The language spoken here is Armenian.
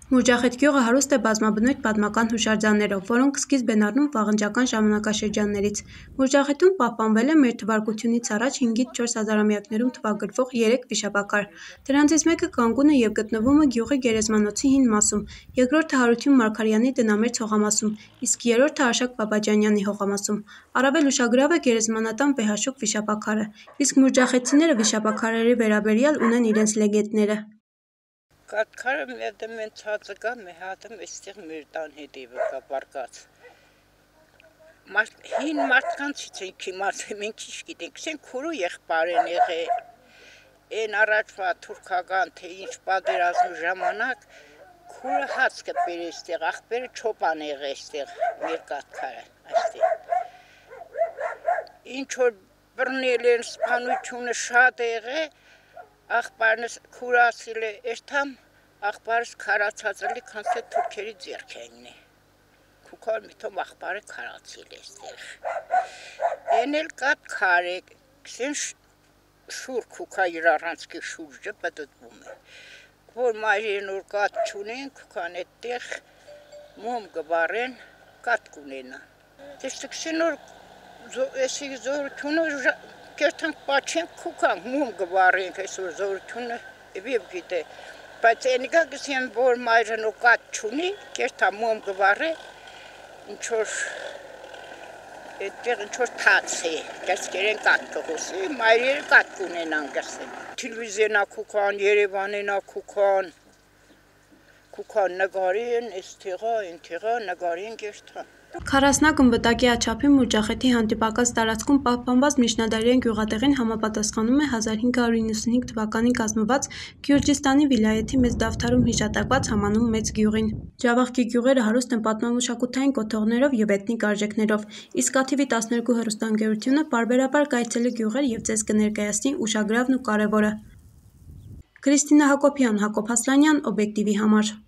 Մուրջախետ գյուղը հարուստ է բազմաբնույթ պատմական հուշարձաններով, որոնք սկիզբ են առնում վաղնջական ժամանակաշրջաններից։ Մուրջախետում պահպանվել է մ.թ.ա. 5-ից 4 հազարամյակներում թվագրվող 3 վիշապաքար։ Դրանցից մեկը կանգուն է և գտնվում է գյուղի գերեզմանոցի հին մասում, երկրորդը Հարություն Մարգարյանի տնամերձ հողամասում, իսկ երրորդը Արշակ Բաբաջանյանի հողամասում։ Առավել ուշագրավ է գերեզմանատան վեհաշուք վիշապաքարը, իսկ մուրջախեցիները վիշապաքարերի վերաբերյալ ունեն իրենց լեգենդները։ Կատքարը մեն ցածը կա, մեհատը այստեղ մեր տան հետևը կա բարկած։ Հին մարդկանցից ենք իմացել, մենք ինչ գիտենք, ասենք քուրու եղբայր են եղել, այն առաջվա թուրքական թե ինչ պատերազմի ժամանակ քուրը հաց կպեր այստեղ, աղբերը չոպան եղել այստեղ մեր կատքարը այստեղ։ Ինչ որ բռնել են, սպանությունը շատ է եղել, աղբարն քուրը ասել է երթամ աղբարս քարացած էլի, քանց թե թուրքերի ձեռք այնն է։ Քուքար միտում աղբարը քարացել է այստեղ։ Այն էլ կատքար է, քսեն շուր քուքա իր առանցքի շուրջը պտտվում է։ Որ մայրերն որ կատ չունեն, քուքան այդտեղ մոմ գվարեն, կատ կունենա։ Դեստը քսեն որ էսի զորությունը կերտանք պաչենք քուքան մոմ գվարենք, այսօր զորությունը և գիտե։ Բայց այնիկա գսեն, որ մայրն ու կատ չունի, կերտա մոմ գվարե, ինչ-որ այդտեղ ինչ-որ թաց է, կերսկերեն կատ կղոսի, մայրերը կատ կունենան գսեն։ Թիլվիզենա քուքան, Երևանենա քուքան նգարի են, այստեղա, այնտեղա, նգարի են կերտան։ Քառասնակ ըմբտակի աչափի Մուրջախետի հանդիպակաց տարածքում պահպանված միջնադարյան գյուղատեղին համապատասխանում է 1595 թվականին կազմված Գյուրջիստանի վիլայեթի Մեծ Դավթարում հիշատակված համանուն մեծ գյուղին։ Ջավախքի գյուղերը հարուստ են պատմամշակութային կոթողներով և էթնիկ արժեքներով, իսկ ATV 12 հեռուստաընկերությունը պարբերաբար կայցելի գյուղեր և ձեզ կներկայացնի ուշագրավն ու կարևորը։ Քրիստինա Հակոբյան, Հակոբ Հասլանյան, օբյեկտիվի համար։